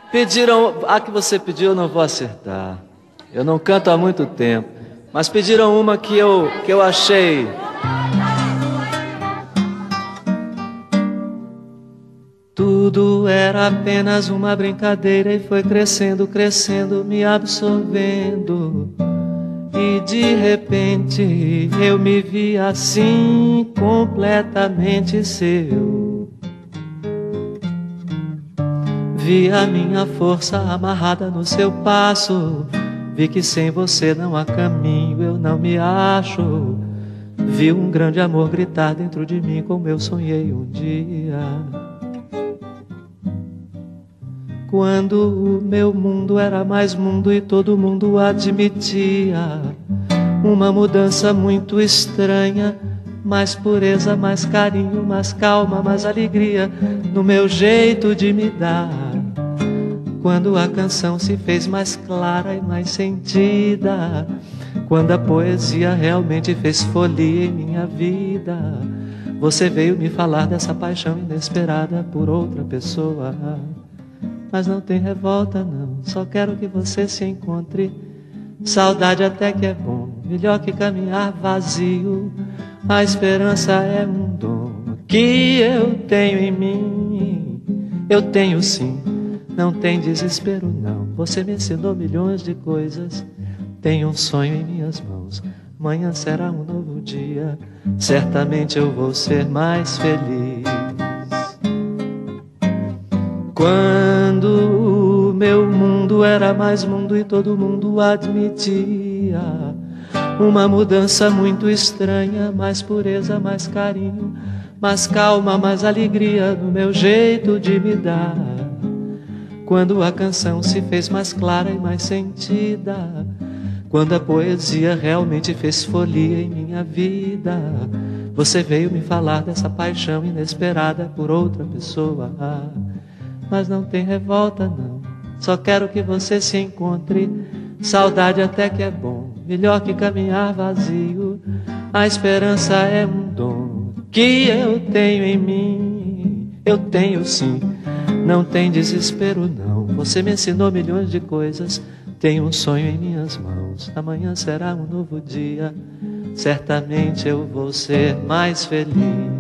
Pediram, a que você pediu eu não vou acertar. Eu não canto há muito tempo, mas pediram uma que eu achei. Tudo era apenas uma brincadeira e foi crescendo, crescendo, me absorvendo. E de repente eu me vi assim, completamente seu. Vi a minha força amarrada no seu passo. Vi que sem você não há caminho, eu não me acho. Vi um grande amor gritar dentro de mim como eu sonhei um dia. Quando o meu mundo era mais mundo e todo mundo admitia uma mudança muito estranha, mais pureza, mais carinho, mais calma, mais alegria no meu jeito de me dar. Quando a canção se fez mais clara e mais sentida, quando a poesia realmente fez folia em minha vida, você veio me falar dessa paixão inesperada por outra pessoa. Mas não tem revolta não, só quero que você se encontre. Saudade até que é bom, melhor que caminhar vazio. A esperança é um dom que eu tenho em mim. Eu tenho sim, não tem desespero não. Você me ensinou milhões de coisas. Tenho um sonho em minhas mãos. Amanhã será um novo dia. Certamente eu vou ser mais feliz. Quando o meu mundo era mais mundo e todo mundo admitia uma mudança muito estranha, mais pureza, mais carinho, mais calma, mais alegria no meu jeito de me dar. Quando a canção se fez mais clara e mais sentida, quando a poesia realmente fez folia em minha vida, você veio me falar dessa paixão inesperada por outra pessoa. Mas não tem revolta não, só quero que você se encontre. Saudade até que é bom, melhor que caminhar vazio. A esperança é um dom que eu tenho em mim. Eu tenho sim, não tem desespero não. Você me ensinou milhões de coisas. Tenho um sonho em minhas mãos. Amanhã será um novo dia. Certamente eu vou ser mais feliz.